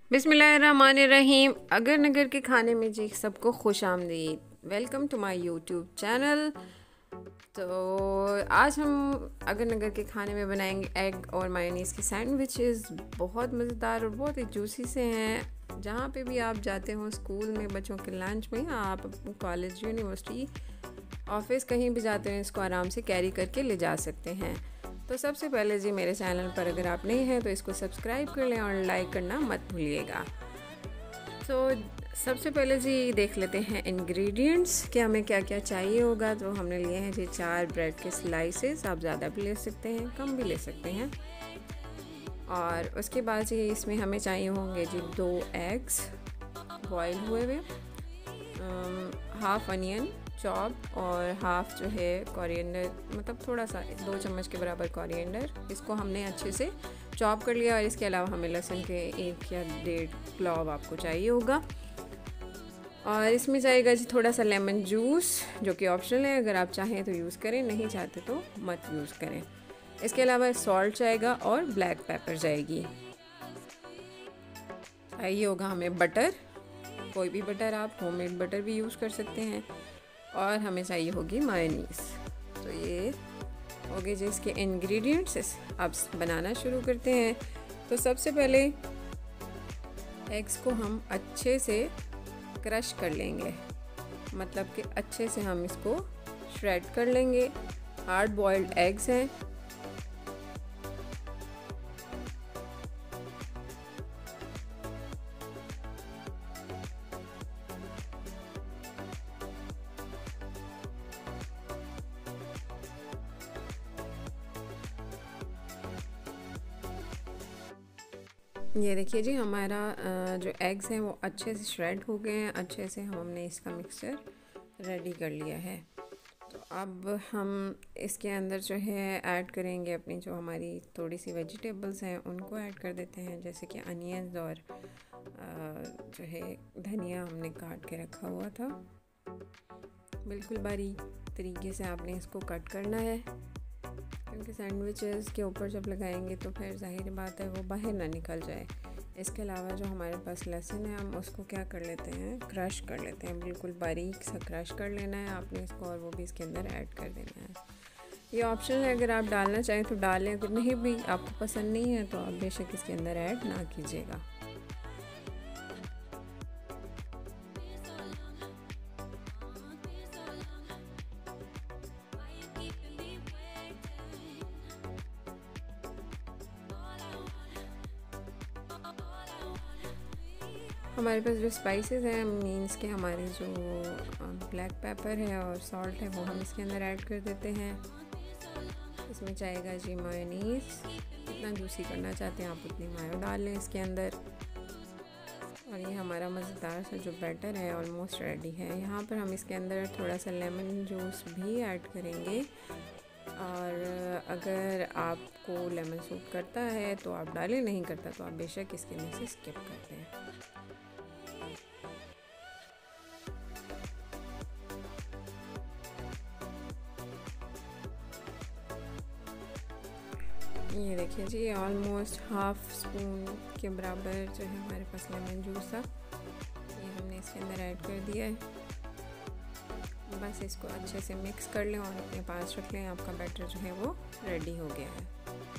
बिस्मिल्लाहिर्रहमानिर्रहीम। अगर नगर के खाने में जी सबको खुश आमदीद। Welcome to my YouTube channel. तो आज हम अगर नगर के खाने में बनाएंगे एग और मायोनीज़ के सैंडविचेस। बहुत मज़ेदार और बहुत ही जूसी से हैं। जहाँ पे भी आप जाते हो, स्कूल में बच्चों के लंच में, या आप कॉलेज, यूनिवर्सिटी, ऑफिस, कहीं भी जाते हैं, इसको आराम से कैरी करके ले जा सकते हैं। तो सबसे पहले जी मेरे चैनल पर अगर आप नए हैं तो इसको सब्सक्राइब कर लें और लाइक करना मत भूलिएगा। तो सबसे पहले जी देख लेते हैं इंग्रेडिएंट्स कि हमें क्या क्या चाहिए होगा। तो हमने लिए हैं जी 4 ब्रेड के स्लाइसेस। आप ज़्यादा भी ले सकते हैं, कम भी ले सकते हैं। और उसके बाद जी इसमें हमें चाहिए होंगे जी 2 एग्स बॉयल हुए हुए, हाफ अनियन चॉप, और हाफ जो है कोरिएंडर, मतलब थोड़ा सा 2 चम्मच के बराबर कोरिएंडर। इसको हमने अच्छे से चॉप कर लिया। और इसके अलावा हमें लहसुन के 1 या 1.5 क्लॉव आपको चाहिए होगा। और इसमें जाएगा जी थोड़ा सा लेमन जूस, जो कि ऑप्शनल है। अगर आप चाहें तो यूज़ करें, नहीं चाहते तो मत यूज़ करें। इसके अलावा सॉल्ट जाएगा और ब्लैक पेपर जाएगी। चाहिए होगा हमें बटर, कोई भी बटर, आप होममेड बटर भी यूज़ कर सकते हैं। और हमें चाहिए होगी मायोनीज़। तो ये हो गए जी इसके इंग्रेडिएंट्स। अब बनाना शुरू करते हैं। तो सबसे पहले एग्स को हम अच्छे से क्रश कर लेंगे, मतलब कि अच्छे से हम इसको श्रेड कर लेंगे। हार्ड बॉइल्ड एग्स हैं। ये देखिए जी हमारा जो एग्स हैं वो अच्छे से श्रेड हो गए हैं। अच्छे से हमने इसका मिक्सचर रेडी कर लिया है। तो अब हम इसके अंदर जो है ऐड करेंगे अपनी जो हमारी थोड़ी सी वेजिटेबल्स हैं, उनको ऐड कर देते हैं। जैसे कि अनियंस और जो है धनिया हमने काट के रखा हुआ था। बिल्कुल बारीक तरीके से आपने इसको कट करना है, क्योंकि सैंडविचेस के ऊपर जब लगाएंगे तो फिर जाहिर बात है वो बाहर ना निकल जाए। इसके अलावा जो हमारे पास लहसुन है, हम उसको क्या कर लेते हैं, क्रश कर लेते हैं। बिल्कुल बारीक सा क्रश कर लेना है आपने इसको, और वो भी इसके अंदर ऐड कर देना है। ये ऑप्शनल है, अगर आप डालना चाहें तो डालें, अगर नहीं भी आपको पसंद नहीं है तो आप बेशक इसके अंदर ऐड ना कीजिएगा। हमारे पास जो स्पाइसेस हैं, मीन्स के हमारे जो ब्लैक पेपर है और सॉल्ट है, वो हम इसके अंदर ऐड कर देते हैं। इसमें जाएगा जी मायोनीज़। जितना जूसी करना चाहते हैं आप उतनी मायो डाल लें इसके अंदर। और ये हमारा मज़ेदार सा जो बैटर है ऑलमोस्ट रेडी है। यहाँ पर हम इसके अंदर थोड़ा सा लेमन जूस भी ऐड करेंगे। और अगर आपको लेमन सूट करता है तो आप डालें, नहीं करता तो आप बेशक इसके अंदर से स्किप कर दें। ये देखिए जी ऑलमोस्ट हाफ स्पून के बराबर जो है हमारे पास लेमन जूस था, ये हमने इसके अंदर ऐड कर दिया है। बस इसको अच्छे से मिक्स कर लें और अपने पास रख लें। आपका बैटर जो है वो रेडी हो गया है।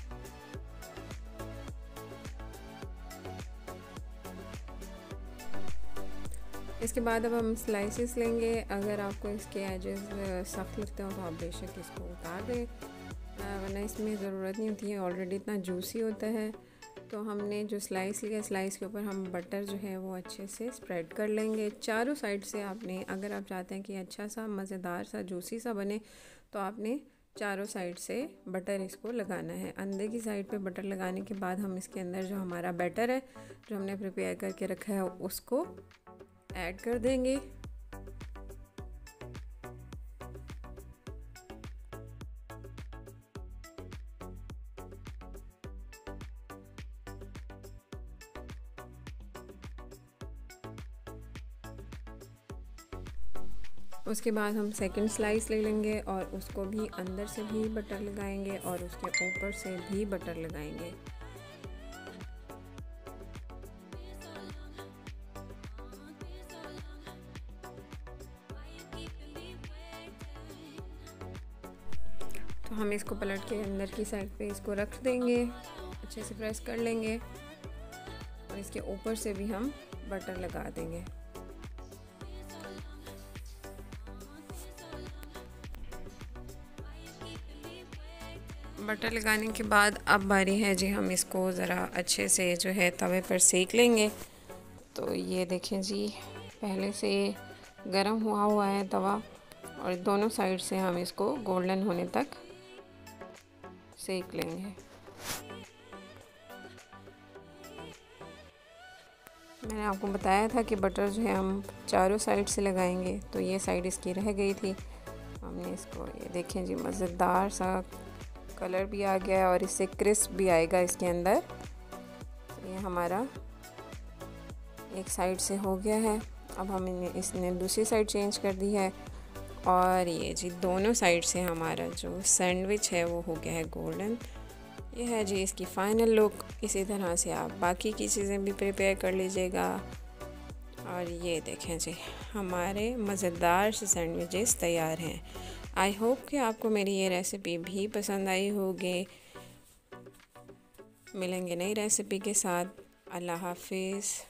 इसके बाद अब हम स्लाइसेस लेंगे। अगर आपको इसके एजेस सख्त लगते हो तो आप बेशक इसको उतार दें, वरना इसमें ज़रूरत नहीं होती है, ऑलरेडी इतना जूसी होता है। तो हमने जो स्लाइस लिया, स्लाइस के ऊपर हम बटर जो है वो अच्छे से स्प्रेड कर लेंगे चारों साइड से। आपने, अगर आप चाहते हैं कि अच्छा सा मज़ेदार सा जूसी सा बने, तो आपने चारों साइड से बटर इसको लगाना है। अंदर की साइड पे बटर लगाने के बाद हम इसके अंदर जो हमारा बैटर है, जो हमने प्रिपेयर करके रखा है, उसको ऐड कर देंगे। उसके बाद हम सेकंड स्लाइस ले लेंगे और उसको भी अंदर से भी बटर लगाएंगे और उसके ऊपर से भी बटर लगाएंगे। हम इसको पलट के अंदर की साइड पे इसको रख देंगे, अच्छे से प्रेस कर लेंगे और इसके ऊपर से भी हम बटर लगा देंगे। बटर लगाने के बाद अब बारी है जी हम इसको ज़रा अच्छे से जो है तवे पर सेक लेंगे। तो ये देखें जी, पहले से गरम हुआ है तवा और दोनों साइड से हम इसको गोल्डन होने तक सेक लेंगे। मैंने आपको बताया था कि बटर जो है हम चारों साइड से लगाएंगे, तो ये साइड इसकी रह गई थी। हमने इसको, ये देखें जी, मज़ेदार सा कलर भी आ गया है और इससे क्रिस्प भी आएगा इसके अंदर। तो ये हमारा एक साइड से हो गया है। अब हमने इसने दूसरी साइड चेंज कर दी है और ये जी दोनों साइड से हमारा जो सैंडविच है वो हो गया है गोल्डन। ये है जी इसकी फ़ाइनल लुक। इसी तरह से आप बाकी की चीज़ें भी प्रिपेयर कर लीजिएगा। और ये देखें जी, हमारे मज़ेदार से सैंडविचेस तैयार हैं। आई होप कि आपको मेरी ये रेसिपी भी पसंद आई होगी। मिलेंगे नई रेसिपी के साथ। अल्लाह हाफिज़।